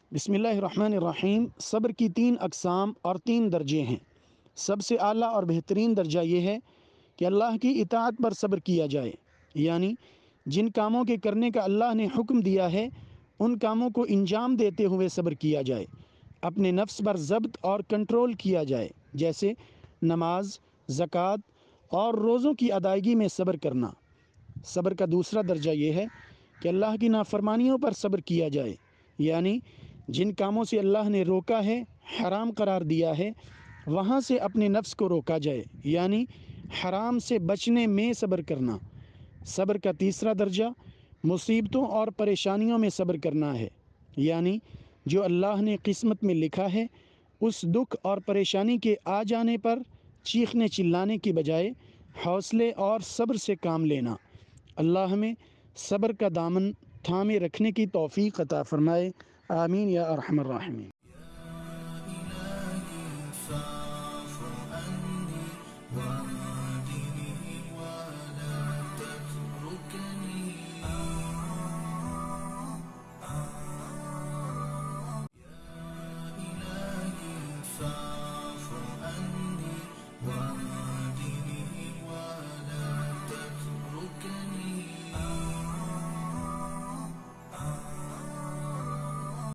بسم اللہ الرحمن الرحیم۔ صبر کی 3 اقسام اور 3 درجے ہیں۔ سب سے اعلیٰ اور بہترین درجہ یہ ہے کہ اللہ کی اطاعت پر صبر کیا جائے، یعنی جن کاموں کے کرنے کا اللہ نے حکم دیا ہے ان کاموں کو انجام دیتے ہوئے صبر کیا جائے۔ اپنے نفس پر ضبط اور کنٹرول کیا جائے، جیسے نماز، زکوٰۃ اور روزوں کی ادائیگی میں صبر کرنا۔ صبر کا دوسرا درجہ یہ ہے کہ اللہ کی نافرمانیوں پر صبر کیا جائے، یعنی جن کاموں سے اللہ نے روکا ہے، حرام قرار دیا ہے، وہاں سے اپنے نفس کو روکا جائے، یعنی حرام سے بچنے میں صبر کرنا۔ صبر کا تیسرا درجہ مصیبتوں اور پریشانیوں میں صبر کرنا ہے، یعنی جو اللہ نے قسمت میں لکھا ہے اس دکھ اور پریشانی کے آ جانے پر چیخنے چلانے کی بجائے حوصلے اور صبر سے کام لینا۔ اللہ ہمیں صبر کا دامن تھامے رکھنے کی توفیق عطا فرمائے، آمین یا ارحم الراحمین۔